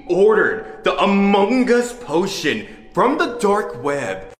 ordered the Among Us potion from the dark web.